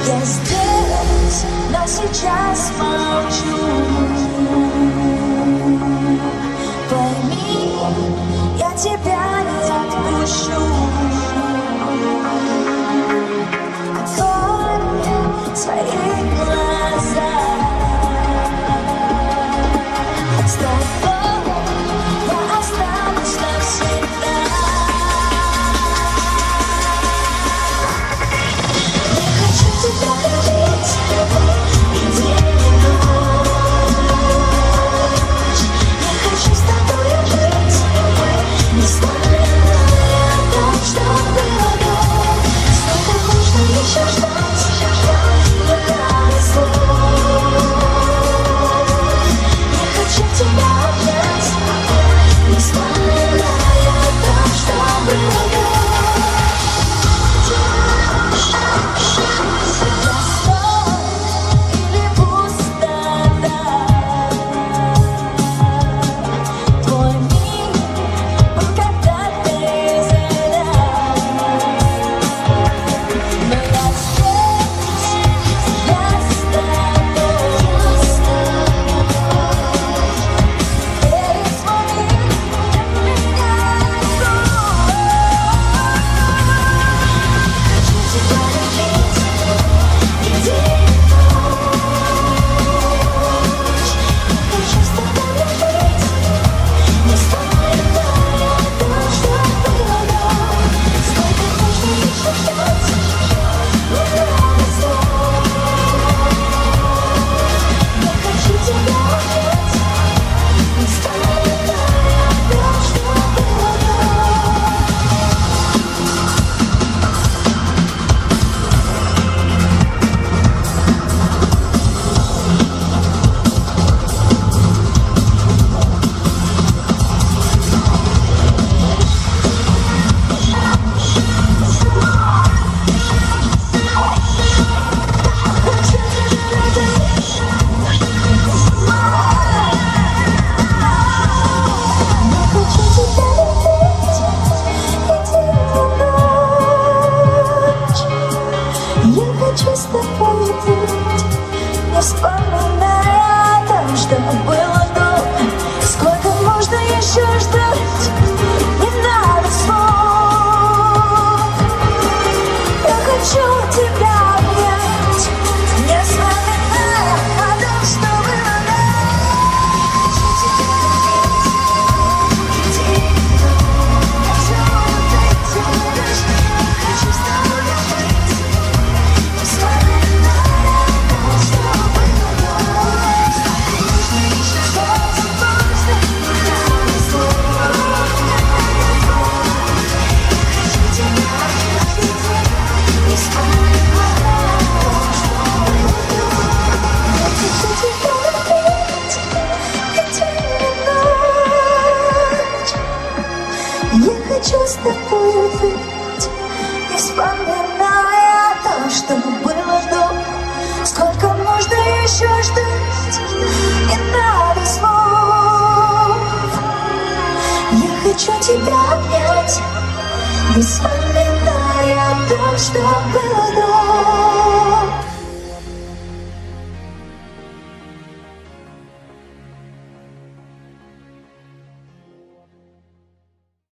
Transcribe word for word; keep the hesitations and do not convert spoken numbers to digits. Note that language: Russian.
Я здесь, но сейчас молчу. Пойми, я тебя не отпущу. Открой свои глаза. С тобой я останусь навсегда. Я хочу тебя любить и день, и ночь. Я хочу с тобой жить, не вспоминая о том, что было до. Сколько можно еще ждать, не надо слов. Я хочу тебя обнять, не вспоминая о том, что было до. Или пустота, твой мир был когда-то изолят. Но я здесь, я с тобой. Весь мой мир меняет курс. Хочу тебя любить и день, и ночь. Я хочу с тобой жить, не вспоминая о том, что было до. Сколько можно еще ждать, не надо слов. Я хочу тебя обнять, не вспоминая о том, что было до. Я хочу с тобой быть, не вспоминая о том, что было до. Сколько можно еще ждать, не надо слов. Я хочу тебя обнять, не вспоминая о том, что было до. Хочу тебя любить, иди, хочу ты любишь. Я хочу с тобой жить, не вспоминая о том, что было до. Нужно еще ждать, нужно, не надо слов. Я хочу тебя обнять, не вспоминая о том, что было до. Я хочу тебя любить и день, и ночь. Я хочу с тобой быть, не вспоминая о том, что было до. Сколько можно еще ждать, не надо слов. Я хочу тебя обнять, не вспоминая о том, что было до.